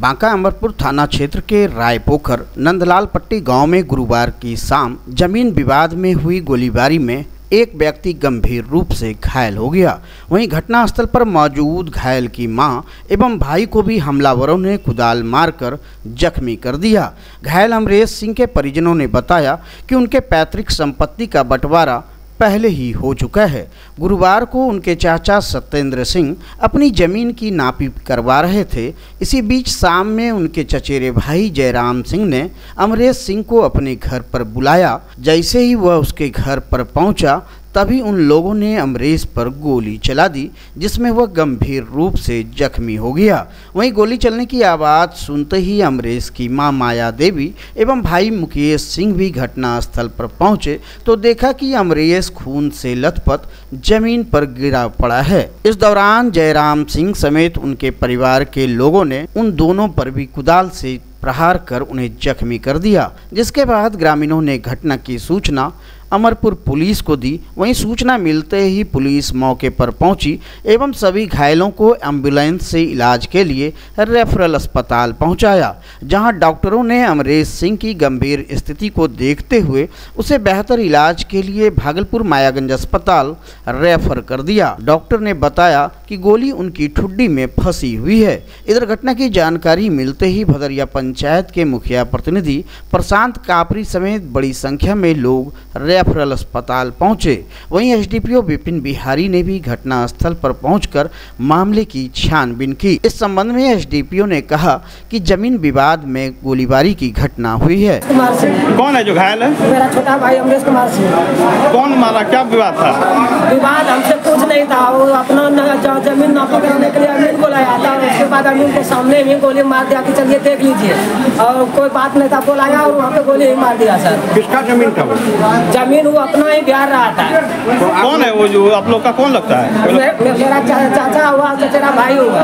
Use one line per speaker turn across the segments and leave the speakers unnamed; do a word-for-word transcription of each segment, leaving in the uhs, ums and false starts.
बांका अमरपुर थाना क्षेत्र के रायपोखर नंदलाल पट्टी गांव में गुरुवार की शाम जमीन विवाद में हुई गोलीबारी में एक व्यक्ति गंभीर रूप से घायल हो गया। वहीं घटनास्थल पर मौजूद घायल की मां एवं भाई को भी हमलावरों ने कुदाल मारकर जख्मी कर दिया। घायल अमरेश सिंह के परिजनों ने बताया कि उनके पैतृक संपत्ति का बंटवारा पहले ही हो चुका है। गुरुवार को उनके चाचा सत्येंद्र सिंह अपनी जमीन की नापी करवा रहे थे। इसी बीच शाम में उनके चचेरे भाई जयराम सिंह ने अमरेश सिंह को अपने घर पर बुलाया। जैसे ही वह उसके घर पर पहुंचा तभी उन लोगों ने अमरेश पर गोली चला दी, जिसमें वह गंभीर रूप से जख्मी हो गया। वहीं गोली चलने की आवाज़ सुनते ही अमरेश की मां माया देवी एवं भाई मुकेश सिंह भी घटनास्थल पर पहुंचे तो देखा कि अमरेश खून से लथपथ जमीन पर गिरा पड़ा है। इस दौरान जयराम सिंह समेत उनके परिवार के लोगों ने उन दोनों पर भी कुदाल से प्रहार कर उन्हें जख्मी कर दिया, जिसके बाद ग्रामीणों ने घटना की सूचना अमरपुर पुलिस को दी। वहीं सूचना मिलते ही पुलिस मौके पर पहुंची एवं सभी घायलों को एम्बुलेंस से इलाज के लिए रेफरल अस्पताल पहुंचाया, जहां डॉक्टरों ने अमरेश सिंह की गंभीर स्थिति को देखते हुए उसे बेहतर इलाज के लिए भागलपुर मायागंज अस्पताल रेफर कर दिया। डॉक्टर ने बताया कि गोली उनकी ठुड्डी में फंसी हुई है। इधर घटना की जानकारी मिलते ही भदरिया पंचायत के मुखिया प्रतिनिधि प्रशांत कापरी समेत बड़ी संख्या में लोग रेफरल अस्पताल पहुंचे। वहीं एसडीपीओ विपिन बिहारी ने भी घटनास्थल पर पहुंचकर मामले की छानबीन की। इस संबंध में एसडीपीओ ने कहा कि जमीन विवाद में गोलीबारी की घटना हुई है।
कौन है जो घायल है?
मेरा छोटा भाई अमरेश कुमार सिंह।
कौन मारा? क्या विवाद था?
विवाद हमसे कुछ नहीं था, वो अपना जमीन नापी करने के लिए अमीन को लाया था। उसके बाद अमीन के सामने भी गोली मार दिया कि चलिए देख लीजिए, और कोई बात नहीं था, बुलाया और वहाँ पे गोली ही मार दिया। सर
किसका जमीन था? वो
जमीन वो अपना ही बिहार रहा था।
तो कौन है वो जो आप लोग का कौन लगता है?
मे, मेरा चा, चाचा हुआ, चचेरा भाई हुआ।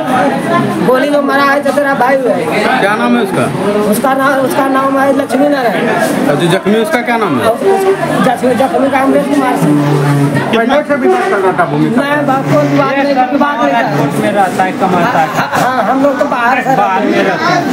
गोली में मरा है चचेरा भाई हुआ।
क्या नाम है उसका?
उसका नाम उसका नाम है लक्ष्मी नारायण।
जो जख्मी उसका क्या नाम है?
जख्मी का अमरेश कुमार सिंह।
कितना से विवाद कर रहा था? भूमि
मैं बात नहीं बात नहीं
में रहता है, कमाता है।
हाँ, हम लोग तो बाहर से
बाहर में रहते हैं।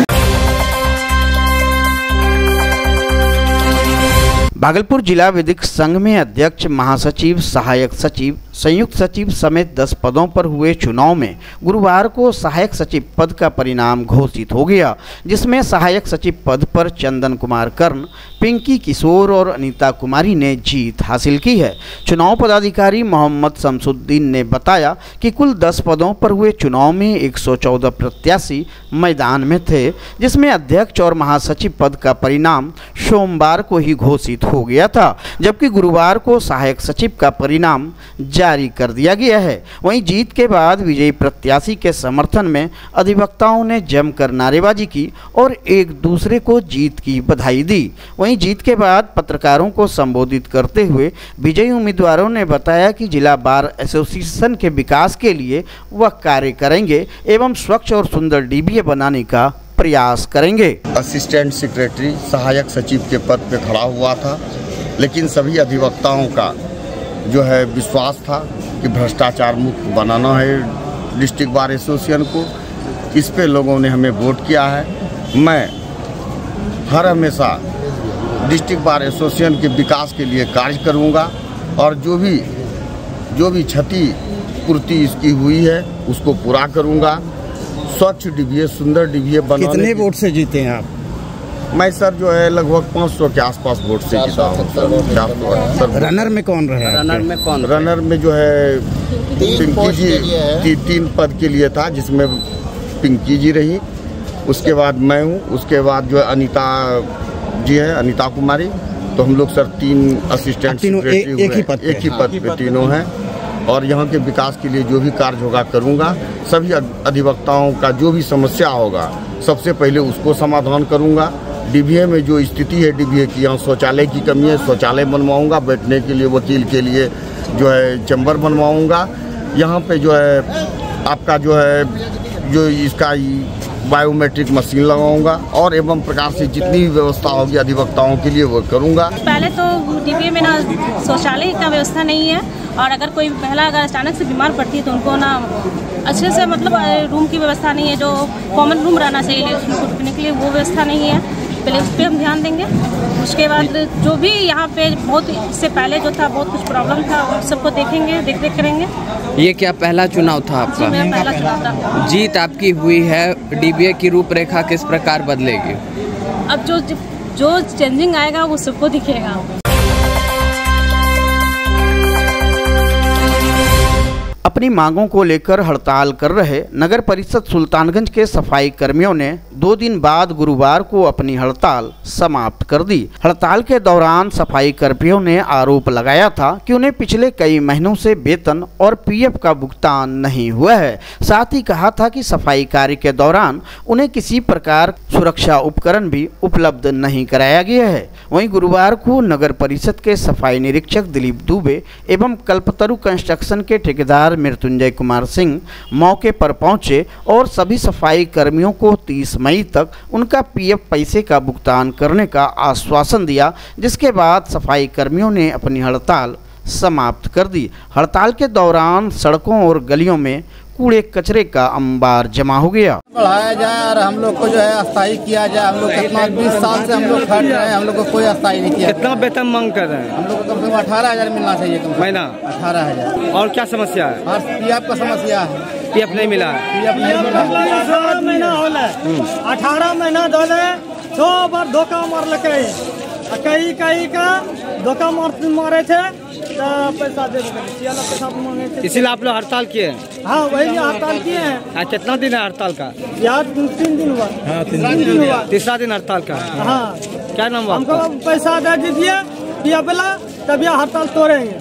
भागलपुर जिला विधिक संघ में अध्यक्ष, महासचिव, सहायक सचिव, संयुक्त सचिव समेत दस पदों पर हुए चुनाव में गुरुवार को सहायक सचिव पद का परिणाम घोषित हो गया, जिसमें सहायक सचिव पद पर चंदन कुमार कर्ण, पिंकी किशोर और अनीता कुमारी ने जीत हासिल की है। चुनाव पदाधिकारी मोहम्मद शमसुद्दीन ने बताया कि कुल दस पदों पर हुए चुनाव में एक सौ चौदह प्रत्याशी मैदान में थे, जिसमें अध्यक्ष और महासचिव पद का परिणाम सोमवार को ही घोषित हो गया था, जबकि गुरुवार को सहायक सचिव का परिणाम जारी कर दिया गया है। वहीं जीत के बाद विजयी प्रत्याशी के समर्थन में अधिवक्ताओं ने जमकर नारेबाजी की और एक दूसरे को जीत की बधाई दी। वहीं जीत के बाद पत्रकारों को संबोधित करते हुए विजयी उम्मीदवारों ने बताया कि जिला बार एसोसिएशन के विकास के लिए वह कार्य करेंगे एवं स्वच्छ और सुंदर डीबीए बनाने का प्रयास करेंगे।
असिस्टेंट सेक्रेटरी सहायक सचिव के पद पे खड़ा हुआ था, लेकिन सभी अधिवक्ताओं का जो है विश्वास था कि भ्रष्टाचार मुक्त बनाना है डिस्ट्रिक्ट बार एसोसिएशन को। इस पे लोगों ने हमें वोट किया है। मैं हर हमेशा डिस्ट्रिक्ट बार एसोसिएशन के विकास के लिए कार्य करूंगा और जो भी जो भी क्षति पूर्ति इसकी हुई है उसको पूरा करूंगा। स्वच्छ डीबीए, सुंदर डीबीए बनाने।
कितने वोट से जीते हैं आप?
मैं सर जो है लगभग पाँच सौ के आसपास वोट से जीता हूँ।
रनर में कौन रहे?
रनर में कौन?
रनर में जो है पिंकी जी ती, तीन पद के लिए था, जिसमें पिंकी जी रही, उसके बाद मैं हूँ, उसके बाद जो है अनीता जी है, अनीता कुमारी। तो हम लोग सर तीन असिस्टेंट सेक्रेटरी
एक ही पद
एक ही पद पे तीनों हैं और यहाँ के विकास के लिए जो भी कार्य होगा करूँगा। सभी अधिवक्ताओं का जो भी समस्या होगा सबसे पहले उसको समाधान करूँगा। डीबीए में जो स्थिति है डीबीए की, यहाँ शौचालय की कमी है, शौचालय बनवाऊँगा। बैठने के लिए वकील के लिए जो है चैम्बर बनवाऊँगा। यहाँ पे जो है आपका जो है जो इसका बायोमेट्रिक मशीन लगाऊंगा और एवं प्रकार से जितनी भी व्यवस्था होगी अधिवक्ताओं के लिए वो करूंगा।
पहले तो डीबीए में ना शौचालय का व्यवस्था नहीं है, और अगर कोई महिला अगर अचानक से बीमार पड़ती है तो उनको ना अच्छे से मतलब रूम की व्यवस्था नहीं है, जो कॉमन रूम रहना चाहिए उसको रुकने के लिए वो व्यवस्था नहीं है। पहले उस पर हम ध्यान देंगे। उसके बाद जो भी यहाँ पे बहुत इससे पहले जो था बहुत कुछ प्रॉब्लम था उन सबको देखेंगे, देख देख करेंगे।
ये क्या पहला चुनाव था आपका?
जी, मेरा पहला चुनाव था।
जीत आपकी हुई है, डीबीए की रूपरेखा किस प्रकार बदलेगी?
अब जो जो चेंजिंग आएगा वो सबको दिखेगा।
अपनी मांगों को लेकर हड़ताल कर रहे नगर परिषद सुल्तानगंज के सफाई कर्मियों ने दो दिन बाद गुरुवार को अपनी हड़ताल समाप्त कर दी। हड़ताल के दौरान सफाई कर्मियों ने आरोप लगाया था कि उन्हें पिछले कई महीनों से वेतन और पीएफ का भुगतान नहीं हुआ है। साथ ही कहा था कि सफाई कार्य के दौरान उन्हें किसी प्रकार सुरक्षा उपकरण भी उपलब्ध नहीं कराया गया है। वहीं गुरुवार को नगर परिषद के सफाई निरीक्षक दिलीप दुबे एवं कल्पतरु कंस्ट्रक्शन के ठेकेदार मृत्युंजय कुमार सिंह मौके पर पहुंचे और सभी सफाई कर्मियों को तीस मई तक उनका पीएफ पैसे का भुगतान करने का आश्वासन दिया, जिसके बाद सफाई कर्मियों ने अपनी हड़ताल समाप्त कर दी। हड़ताल के दौरान सड़कों और गलियों में कूड़े कचरे का अंबार जमा हो गया।
बढ़ाया जाए और हम लोग को जो है अस्थायी किया जाए। हम लोग कितना बीस साल से हम लोग खट रहे हैं, हम लोग को कोई अस्थायी नहीं किया।
कितना वेतन मांग कर रहे हैं?
हम लोग को कम से कम अठारह हजार मिलना चाहिए
महीना।
अठारह हजार।
और क्या समस्या है?
और पीएफ का समस्या है।
पीएफ नहीं मिला है।
पीएफ नहीं मिला।
अठारह महीना होले अठारह महीना धोले छो बार धोखा मारलक, कई कई का धोखा मारे थे तो पैसा दे पैसा मांगे थे।
इसीलिए आप लोग हड़ताल किए हैं?
हाँ, वही हड़ताल किए हैं।
आज कितना दिन है हड़ताल का?
यार तीन दिन हुआ। हाँ, तीन दिन हुआ।
तीसरा दिन हड़ताल का।
हाँ,
क्या नाम हुआ?
हमको पैसा दे दीजिए पिया बेला, तब यह हड़ताल तोड़ेंगे।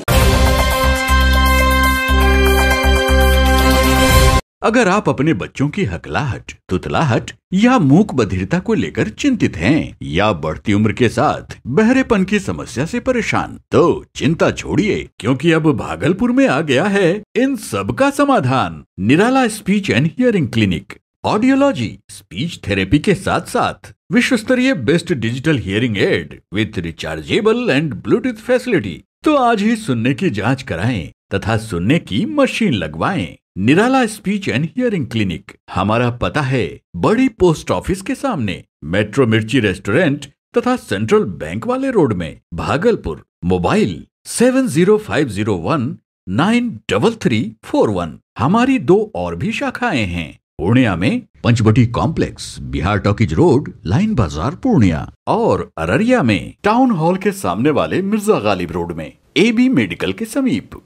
अगर आप अपने बच्चों की हकलाहट, तुतलाहट या मूक बधिरता को लेकर चिंतित हैं या बढ़ती उम्र के साथ बहरेपन की समस्या से परेशान, तो चिंता छोड़िए, क्योंकि अब भागलपुर में आ गया है इन सब का समाधान। Nirala speech and hearing clinic. Audiology, speech therapy के साथ साथ विश्व स्तरीय best digital hearing aid with rechargeable and bluetooth facility. तो आज ही सुनने की जांच कराएं तथा सुनने की मशीन लगवाएं। Nirala speech and hearing clinic. हमारा पता है बड़ी पोस्ट ऑफिस के सामने, मेट्रो मिर्ची रेस्टोरेंट तथा सेंट्रल बैंक वाले रोड में, Bhagalpur. Mobile seven zero five zero one nine double three four one. हमारी दो और भी शाखाएं हैं, पूर्णिया में Panchvati complex, Bihar talkies road, line Bazar Purnia, और अररिया में टाउन हॉल के सामने वाले मिर्जा गालिब रोड में, एबी मेडिकल के समीप।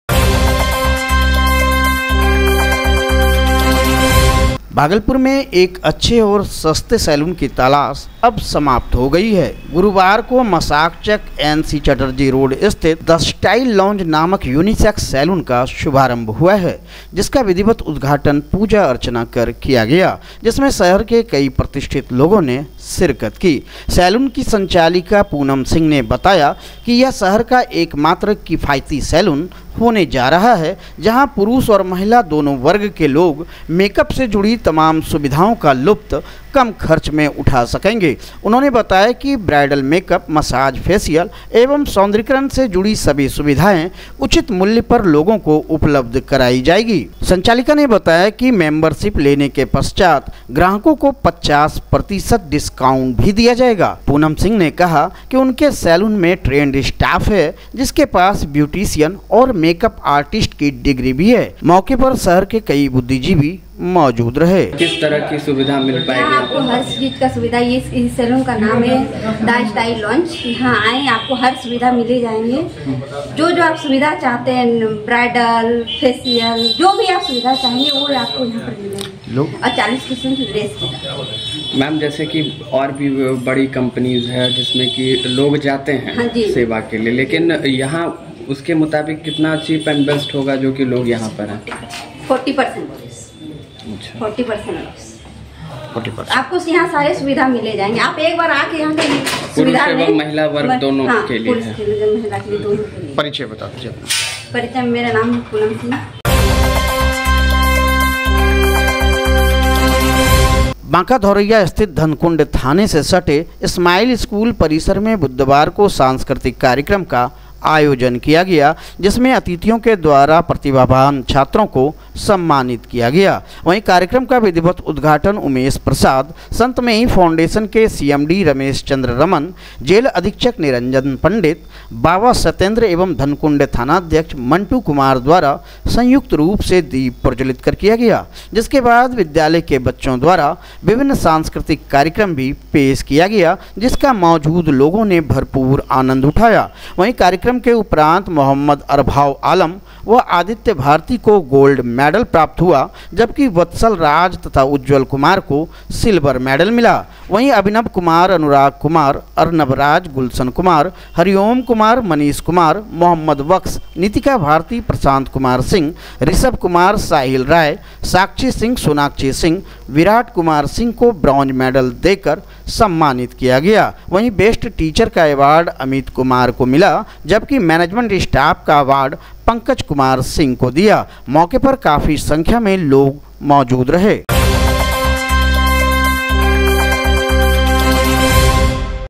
भागलपुर में एक अच्छे और सस्ते सैलून की तलाश अब समाप्त हो गई है। गुरुवार को मसाकचक एनसी चटर्जी रोड स्थित द स्टाइल लॉन्ज नामक यूनिसेक्स सैलून का शुभारंभ हुआ है, जिसका विधिवत उद्घाटन पूजा अर्चना कर किया गया, जिसमें शहर के कई प्रतिष्ठित लोगों ने शिरकत की। सैलून की संचालिका पूनम सिंह ने बताया कि यह शहर का एकमात्र किफायती सैलून होने जा रहा है, जहां पुरुष और महिला दोनों वर्ग के लोग मेकअप से जुड़ी तमाम सुविधाओं का लुत्फ कम खर्च में उठा सकेंगे। उन्होंने बताया कि ब्राइडल मेकअप, मसाज, फेशियल एवं सौंदर्यीकरण से जुड़ी सभी सुविधाएं उचित मूल्य पर लोगों को उपलब्ध कराई जाएगी। संचालिका ने बताया कि मेंबरशिप लेने के पश्चात ग्राहकों को पचास प्रतिशत डिस्काउंट भी दिया जाएगा। पूनम सिंह ने कहा कि उनके सैलून में ट्रेंड स्टाफ है, जिसके पास ब्यूटिशियन और मेकअप आर्टिस्ट की डिग्री भी है। मौके पर शहर के कई बुद्धिजीवी मौजूद रहे।
किस तरह की सुविधा मिल पाएगी?
आपको हर चीज का सुविधा, ये इस सैलून का नाम है द स्टाइल लॉन्ज। यहाँ आए, आपको हर सुविधा मिले जाएंगे। जो जो आप सुविधा चाहते हैं, ब्राइडल, फेशियल, जो भी आप सुविधा चाहेंगे वो आपको यहाँ पर मिलेगा। और चालीस परसेंट ड्रेस की।
मैम, जैसे कि और भी बड़ी कंपनीज है जिसमें कि लोग जाते हैं हाँ सेवा के लिए, लेकिन यहाँ उसके मुताबिक कितना चीप एंड बेस्ट होगा जो कि लोग यहाँ पर हैं?
फोर्टी परसेंट फोर्टी परसेंट आपको यहाँ सारे सुविधा मिले जाएंगे। आप एक बार आके यहाँ के सुविधा
एवं महिला वर्ग दोनों हाँ, के लिए है।
महिला के लिए दोनों के लिए।
परिचय बता दीजिए।
परिचय, मेरा नाम पूनम सिंह।
बांका धौरैया स्थित धनकुंड थाने से सटे इस्माइल स्कूल परिसर में बुधवार को सांस्कृतिक कार्यक्रम का आयोजन किया गया, जिसमें अतिथियों के द्वारा प्रतिभावान छात्रों को सम्मानित किया गया। वहीं कार्यक्रम का विधिवत उद्घाटन उमेश प्रसाद, संतमेई फाउंडेशन के सीएमडी रमेश चंद्र रमन, जेल अधीक्षक निरंजन पंडित, बाबा सत्येंद्र एवं धनकुंड थानाध्यक्ष मंटू कुमार द्वारा संयुक्त रूप से दीप प्रज्वलित कर किया गया। जिसके बाद विद्यालय के बच्चों द्वारा विभिन्न सांस्कृतिक कार्यक्रम भी पेश किया गया, जिसका मौजूद लोगों ने भरपूर आनंद उठाया। वहीं कार्यक्रम के उपरांत मोहम्मद अरभाव आलम व आदित्य भारती को गोल्ड मेडल प्राप्त हुआ, जबकि वत्सल राज तथा उज्जवल कुमार को सिल्वर मेडल मिला। वहीं अभिनव कुमार, अनुराग कुमार, अर्नब राज, गुलशन कुमार, हरिओम कुमार, मनीष कुमार, मोहम्मद वक्स, नितिका भारती, प्रशांत कुमार सिंह, ऋषभ कुमार, साहिल राय, साक्षी सिंह, सोनाक्षी सिंह, विराट कुमार सिंह को ब्रॉन्ज मेडल देकर सम्मानित किया गया। वहीं बेस्ट टीचर का अवार्ड अमित कुमार को मिला, जबकि मैनेजमेंट स्टाफ का अवार्ड पंकज कुमार सिंह को दिया। मौके पर काफी संख्या में लोग मौजूद रहे।